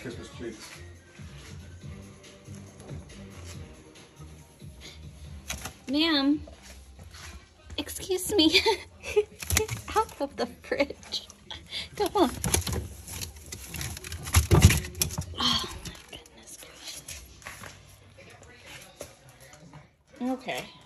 Christmas treats. Ma'am, excuse me. Get out of the fridge. Come on. Oh my goodness gracious. Okay.